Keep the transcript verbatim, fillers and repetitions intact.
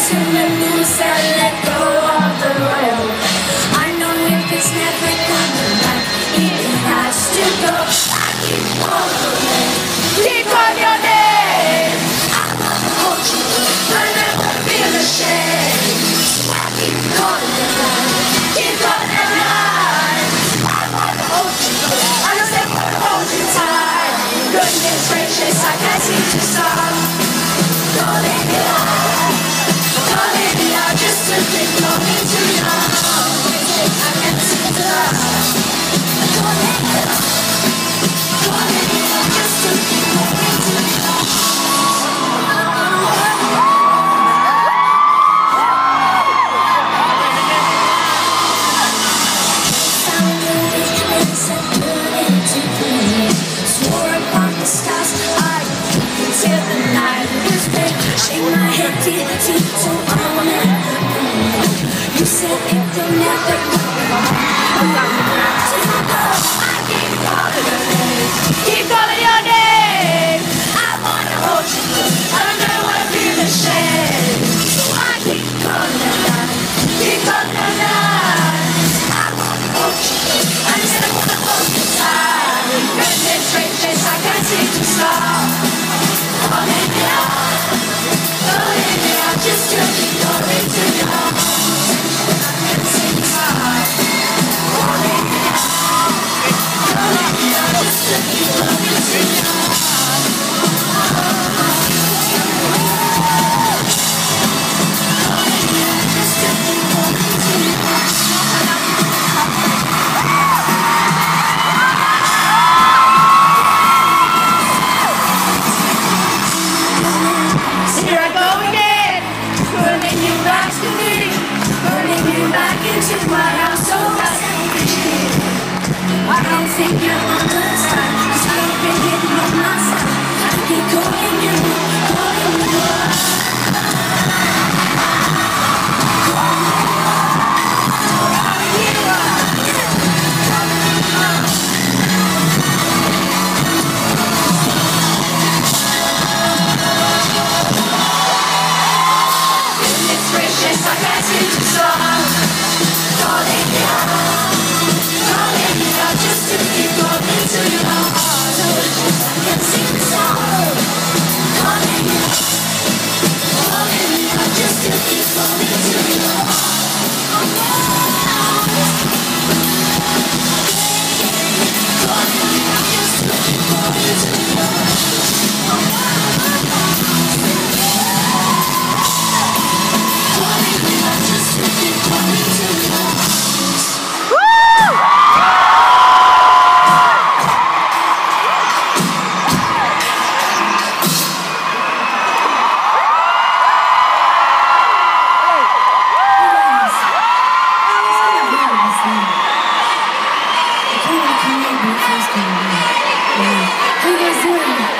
in the loose and let go of the road. I know if it's never coming back, it has to go. I keep calling, keep on your name. I wanna hold you, but never feel ashamed. I keep calling, keep calling line. I wanna hold you, I just never hold you tight. Goodness gracious, I can't seem to stop calling it out, calling it out just to keep calling too long. I can't seem to stop calling it out, calling it out just to keep calling too long. Found a weakness and put it to play. Swore upon the stars I'd keep it till the night was day. Shake my head to the teeth so I will never know. You said it will never go. So I go, I keep calling your name, keep calling your name. I wanna hold you, I don't know what I feel ashamed. So I keep calling your name, keep calling your name. I wanna hold you, I just don't wanna hold you tight. Goodness gracious, I can't seem to stop calling it out, calling it out just to keep calling too long. I can't seem to stop calling it out, calling it out just to keep calling too long. Calling it out just to keep calling too long. Here I go again, pulling you back to me, pulling you back into my house so selfishly. I don't think you understand, 'cause I've been hitting on my side. I keep calling you, calling you up. Calling you up, calling you up. Goodness gracious, I can't seem to stop calling it out, calling it out just to keep calling too long. I can't seem to stop calling it out, calling it out just to keep calling too long. Calling it out just to keep calling too long. Calling it out just to keep calling too long. How you guys doing?